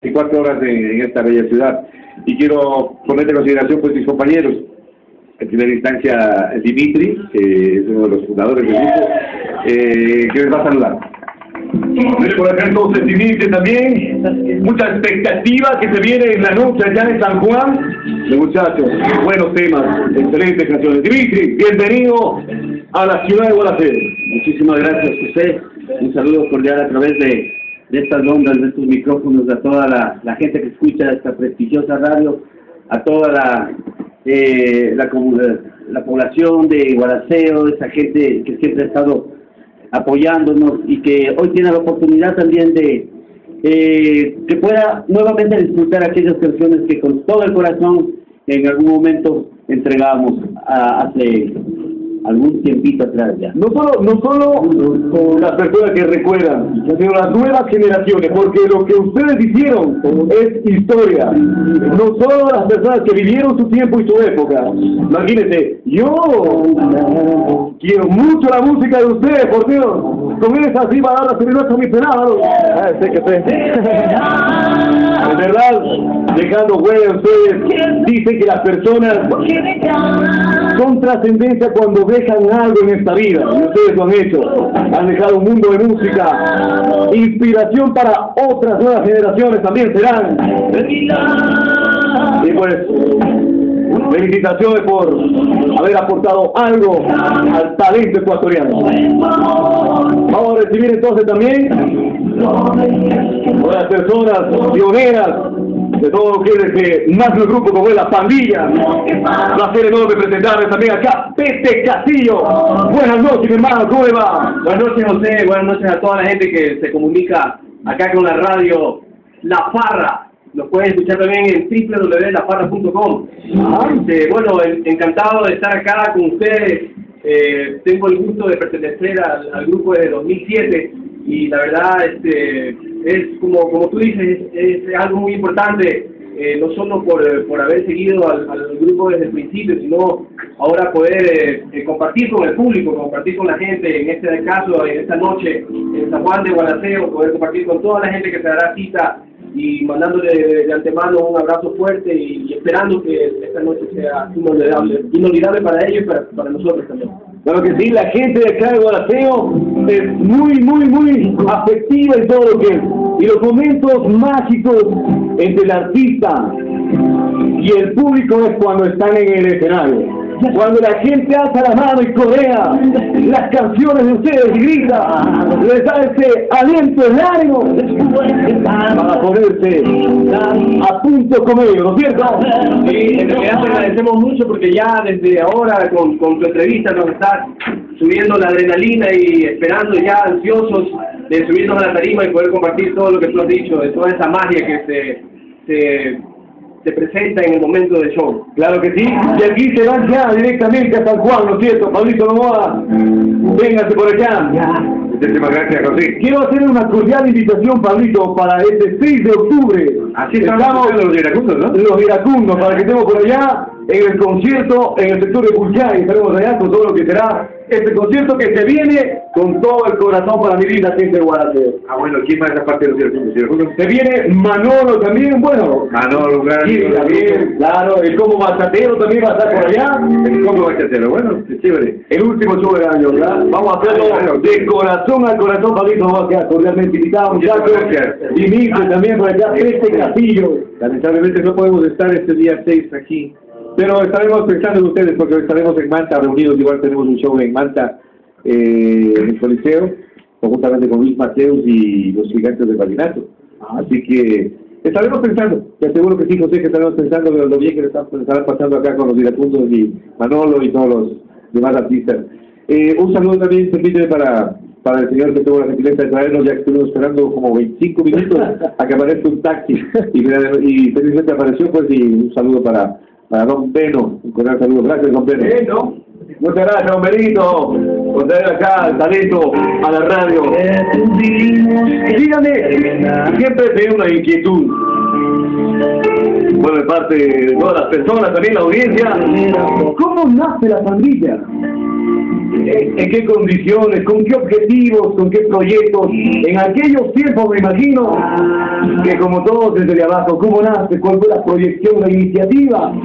24 horas en esta bella ciudad. Y quiero poner en consideración pues mis compañeros. En primera instancia Dimitri, que es uno de los fundadores del grupo, que les va a saludar. Por acá entonces Dimitri también, mucha expectativa que se viene en la noche allá en San Juan. Muchachos, buenos temas, excelentes canciones. Dimitri, bienvenido a la ciudad de Gualaceo. Muchísimas gracias, José. Un saludo cordial a través de estas ondas, de estos micrófonos, a toda la gente que escucha esta prestigiosa radio, a toda la población de Gualaceo, esa gente que siempre ha estado apoyándonos y que hoy tiene la oportunidad también de que pueda nuevamente disfrutar aquellas canciones que con todo el corazón en algún momento entregamos hace algún tiempito atrás ya. No solo las personas que recuerdan, sino las nuevas generaciones, porque lo que ustedes hicieron es historia. No solo las personas que vivieron su tiempo y su época. Imagínense, yo quiero mucho la música de ustedes, por Dios. Con esas así va a dar la serenidad a mi penado. Sé que sé. De verdad, dejando huella, ustedes dicen que las personas son trascendencia cuando dejan algo en esta vida, y ustedes lo han hecho. Han dejado un mundo de música, inspiración para otras nuevas generaciones también serán. Y pues, felicitaciones por haber aportado algo al talento ecuatoriano. Vamos a recibir entonces también a las personas pioneras de todo lo que es más un grupo como es La Pandilla. Placer enorme presentarles también acá Pepe Castillo. Buenas noches, mi hermano, ¿cómo le va? Buenas noches, José, buenas noches a toda la gente que se comunica acá con la radio La Farra. Lo pueden escuchar también en www.lafarra.com. Bueno, encantado de estar acá con ustedes. Tengo el gusto de pertenecer al grupo desde 2007 y la verdad es como tú dices, es algo muy importante, no solo por haber seguido al grupo desde el principio, sino ahora poder compartir con el público, compartir con la gente, en este caso, en esta noche en San Juan de Gualaceo, poder compartir con toda la gente que se dará cita y mandándole de antemano un abrazo fuerte y esperando que esta noche sea inolvidable para ellos y para nosotros también. Claro que sí, la gente de acá de Gualaceo es muy afectiva en todo lo que es. Y los momentos mágicos entre el artista y el público es cuando están en el escenario. Cuando la gente alza la mano y corea las canciones de ustedes y grita, les da ese aliento, el ánimo para ponerse a punto con ellos, ¿no es cierto? Sí, en realidad te agradecemos mucho porque ya desde ahora con tu entrevista nos estás subiendo la adrenalina y esperando ya ansiosos de subirnos a la tarima y poder compartir todo lo que tú has dicho, de toda esa magia que se presenta en el momento del show. Claro que sí, y aquí se van ya directamente a San Juan, ¿no es cierto? Pablito Novoa, véngase por acá. Muchísimas gracias, José. Quiero hacer una cordial invitación, Pablito, para este 6 de octubre. Así estamos los iracundos, ¿no? Los iracundos, para que estemos por allá en el concierto, en el sector de Pulcay. Estaremos allá con todo lo que será este concierto que se viene con todo el corazón para mi linda gente de Gualaceo. Bueno, ¿quién más es la parte de los iracundos? Se viene Manolo también, bueno. Manolo, sí, también, claro, el Combo Bachatero también va a estar por allá. El Combo Bachatero, bueno, qué chévere. El último show del año, ¿verdad? Vamos a hacerlo de corazón a corazón, Pablito, vamos a quedar cordialmente invitados, muchachos. Dimitri también por allá, Pepe Castillo. Lamentablemente no podemos estar este día 6 aquí, pero estaremos pensando en ustedes porque estaremos en Manta reunidos, igual tenemos un show en Manta, en el Coliseo, conjuntamente con Luis Mateus y los Gigantes del Vallenato. Así que estaremos pensando, te aseguro que sí, José, que estaremos pensando de lo bien que le estarán pasando acá con los iracundos y Manolo y todos los demás artistas. Un saludo también, permíteme, para el señor que tuvo la gentileza de traernos, ya que estuvimos esperando como 25 minutos a que aparezca un taxi y felizmente apareció, pues, y un saludo para don Beno, un cordial saludo. Gracias, don Beno. Muchas gracias, don Benito, por traer acá el talento a la radio. Dígame, siempre tengo una inquietud, bueno, de parte de todas las personas, también la audiencia. ¿Cómo nace La Pandilla? en qué condiciones, con qué objetivos, con qué proyectos. En aquellos tiempos me imagino que como todos desde abajo, ¿cómo nace? ¿Cuál fue la proyección, la iniciativa?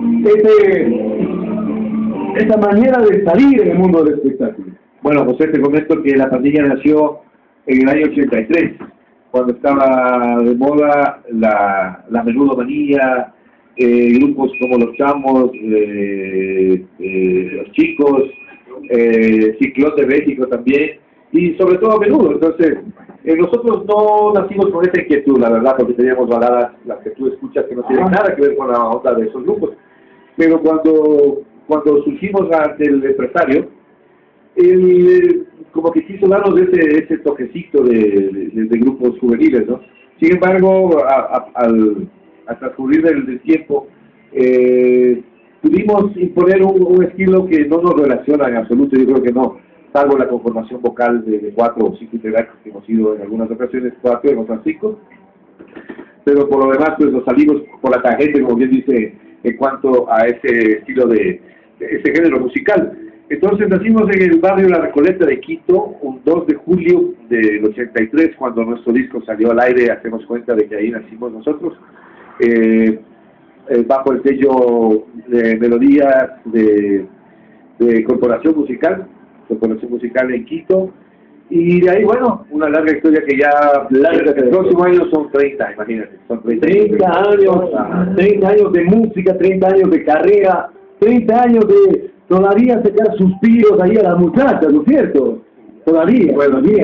Esa manera de salir en el mundo del espectáculo. Bueno, José, te comento que la pandilla nació en el año 83, cuando estaba de moda la menudomanía, grupos como Los Chamos, Los Chicos, Ciclón de México también, y sobre todo Menudo. Entonces, nosotros no nacimos con esa inquietud, la verdad, porque teníamos baladas, las que tú escuchas, que no tienen nada que ver con la onda de esos grupos. Pero cuando surgimos ante el empresario, él como que quiso darnos ese toquecito de grupos juveniles, ¿no? Sin embargo, al transcurrir del tiempo, pudimos imponer un estilo que no nos relaciona en absoluto, yo creo que no, salvo la conformación vocal de 4 o 5 integrantes que hemos sido en algunas ocasiones 4, en otras 5, pero por lo demás pues nos salimos por la tangente, como bien dice, en cuanto a ese estilo de ese género musical. Entonces nacimos en el barrio La Recoleta de Quito, un 2 de julio del 83, cuando nuestro disco salió al aire, hacemos cuenta de que ahí nacimos nosotros, bajo el sello de Melodías de Corporación Musical en Quito, y de ahí, bueno, una larga historia que ya, el próximo año son 30, imagínate, son 30 años de música, 30 años de carrera, 30 años de todavía sacar suspiros ahí a las muchachas, ¿no es cierto? Todavía,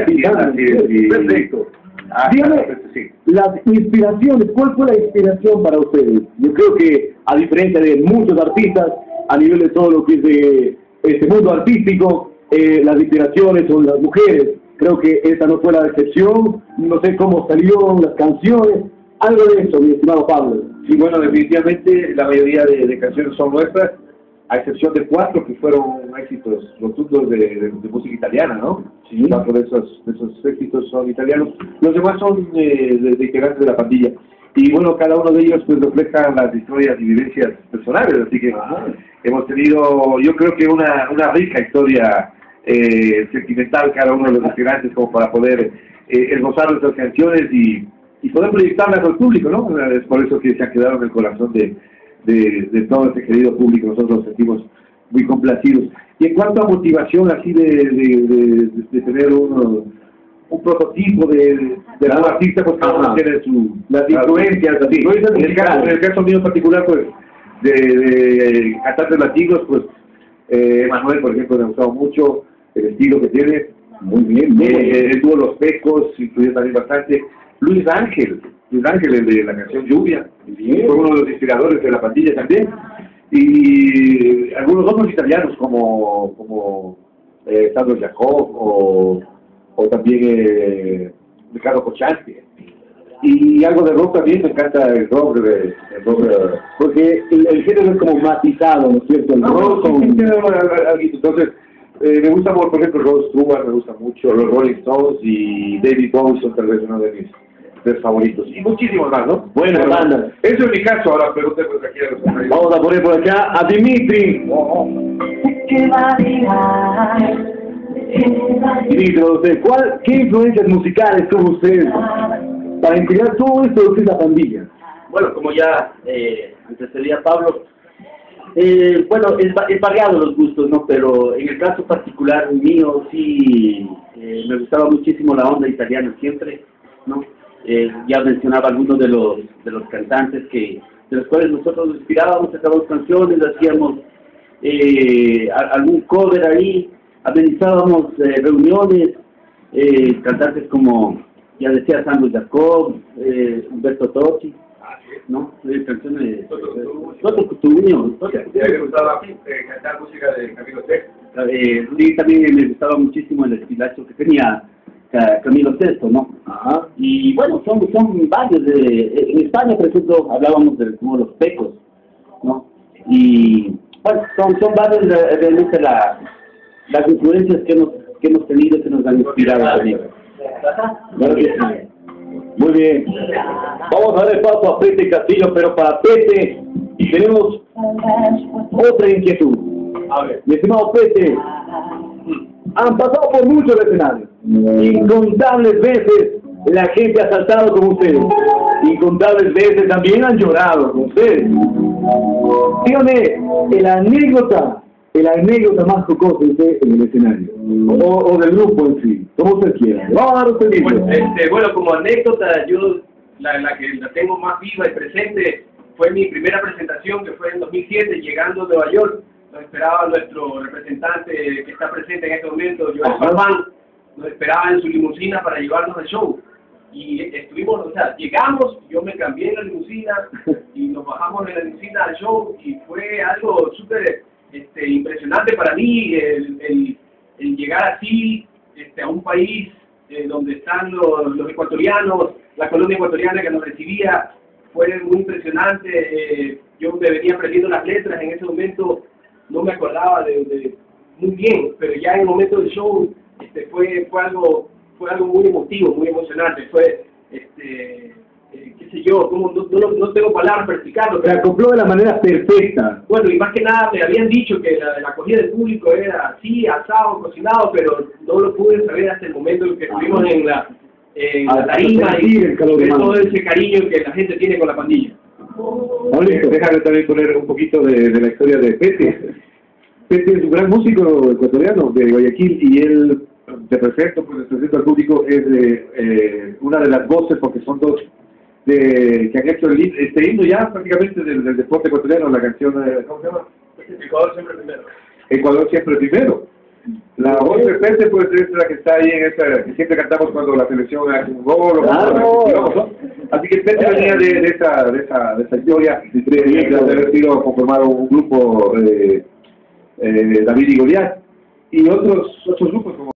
perfecto. Dígame, las inspiraciones, ¿cuál fue la inspiración para ustedes? Yo creo que, a diferencia de muchos artistas, a nivel de todo lo que es de este mundo artístico, las inspiraciones son las mujeres. Creo que esta no fue la excepción, no sé cómo salieron las canciones, algo de eso, mi estimado Pablo. Sí, bueno, definitivamente la mayoría de canciones son nuestras, a excepción de 4 que fueron éxitos rotundos de música italiana, ¿no? Sí. 4 de esos éxitos son italianos. Los demás son de integrantes de la pandilla. Y bueno, cada uno de ellos pues refleja las historias y vivencias personales, así que hemos tenido, yo creo que una rica historia sentimental cada uno de los integrantes como para poder esbozar nuestras canciones y poder proyectarlas al público, ¿no? Es por eso que se ha quedado en el corazón de todo este querido público. Nosotros nos sentimos muy complacidos. Y en cuanto a motivación así de tener un prototipo de un artista, pues cada uno tiene las influencias, así. En el caso mío en particular, pues de cantantes latinos, pues Manuel, por ejemplo, me ha gustado mucho el estilo que tiene. Muy bien, el dúo Los Pecos influyó también bastante. Luis Ángel, el de la canción Lluvia, fue uno de los inspiradores de la pandilla también, y algunos otros italianos como Sandro Jacob o también Ricardo Cocciante, y algo de rock también. Me encanta el rock, porque el género es como matizado, ¿no es cierto? El rock entonces me gusta, por ejemplo, Rod Stewart, me gusta mucho, los Rolling Stones y David Bowie son tal vez uno de mis favoritos, y muchísimos más, ¿no? Buena banda. Eso es mi caso. Ahora pregunté por aquí a los compañeros. Vamos a poner por acá a Dimitri. Dimitri, ¿qué influencias musicales tuvo usted para inspirar todo esto de la pandilla? Bueno, como ya antecedía Pablo, bueno, es variado los gustos, ¿no? Pero en el caso particular mío, sí, me gustaba muchísimo la onda italiana siempre, ¿no? Ya mencionaba algunos de los cantantes de los cuales nosotros nos inspirábamos, sacábamos canciones, hacíamos algún cover ahí, amenizábamos reuniones, cantantes como, ya decía, Sandro Jacob, Humberto Tocci, ¿no? Canciones Toto Cutugno. ¿Me gustaba cantar música de Camilo Sesto? Sí, también me gustaba muchísimo el estilacho que tenía Camilo Sesto, ¿no? Ajá. Y bueno, son varios. En España, por ejemplo, hablábamos de como Los Pecos, ¿no? Y bueno, son varios realmente las influencias que hemos tenido, que nos han inspirado también. Muy bien. Vamos a dar el paso a Pete Castillo, pero para Pete tenemos otra inquietud. A ver. Mi estimado Pete, han pasado por muchos escenarios. Incontables veces la gente ha saltado con ustedes. Incontables veces también han llorado con ustedes. Dígame, la anécdota más jocosa de usted en el escenario, o del grupo en sí, como usted quiera. Vamos a dar usted mismo. Bueno, como anécdota, yo la que la tengo más viva y presente fue mi primera presentación, que fue en 2007, llegando a Nueva York. Nos esperaba nuestro representante que está presente en este momento, Joel Farfán, nos esperaba en su limusina para llevarnos al show. Y estuvimos, o sea, llegamos, yo me cambié en la limusina y nos bajamos en la limusina al show y fue algo súper impresionante para mí el llegar así a un país donde están los ecuatorianos, la colonia ecuatoriana que nos recibía. Fue muy impresionante. Yo me venía aprendiendo las letras en ese momento, no me acordaba de muy bien, pero ya en el momento del show fue algo muy emotivo, muy emocionante. Fue qué sé yo, no tengo palabras para explicarlo. Se acopló de la manera perfecta. Bueno, y más que nada me habían dicho que la acogida del público era así, asado, cocinado, pero no lo pude saber hasta el momento en que estuvimos en la tarima y todo ese cariño que la gente tiene con la pandilla. Déjame también poner un poquito de la historia de Pete. Pete es un gran músico ecuatoriano de Guayaquil y él, te presento al público, es una de las voces, porque son dos que han hecho este himno ya prácticamente del deporte ecuatoriano, la canción, ¿cómo se llama? Ecuador siempre primero. Ecuador siempre primero. La voz de Pete puede ser la que está ahí en esa, que siempre cantamos cuando la selección hace un gol o ¿no? Así que Pete venía de esa historia de haber sido conformado un grupo David y Goliat y otros grupos como